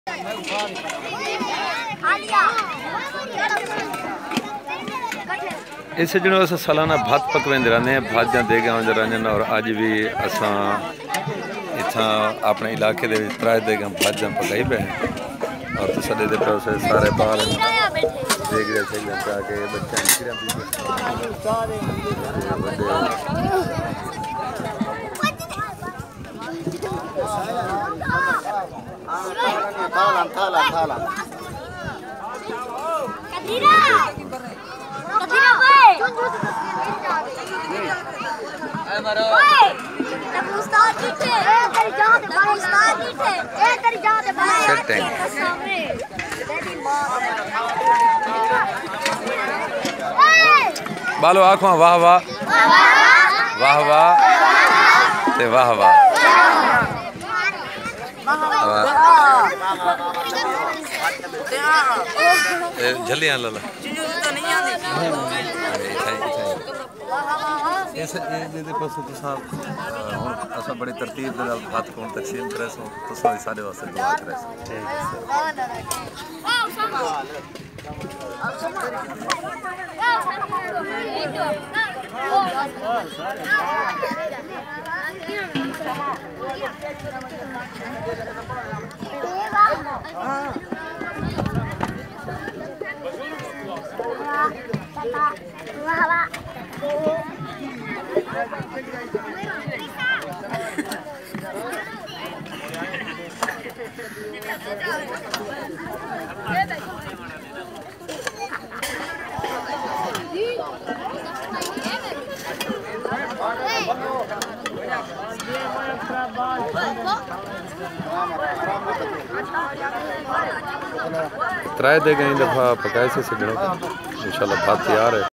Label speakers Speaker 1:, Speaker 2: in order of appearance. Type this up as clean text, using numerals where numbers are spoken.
Speaker 1: اس جنوں اسا سالانہ بھات پکویندے رہنے ہیں، بھات جاں دے گاں وندے رہنے اور اج بھی اساں اتھاں اپنے علاقے دے ترائے دے گاں بھات جاں پکائی پہ اور تو سڈے دے پہ اسے سارے بال دیکھ رہے تھے جا کے بچے کھیرا پی بالو آنکھوں واہ واہ واہ واہ تے واہ واہ جھلیاں لالا اسا بڑی ترتیب دے نال ہاتھ کون تقسیم کرے سو تساں سارے واسطے دعا کرے سو ترائے دے گئیں دفعہ پکائے سے سجنوں انشاءاللہ بات تیار ہے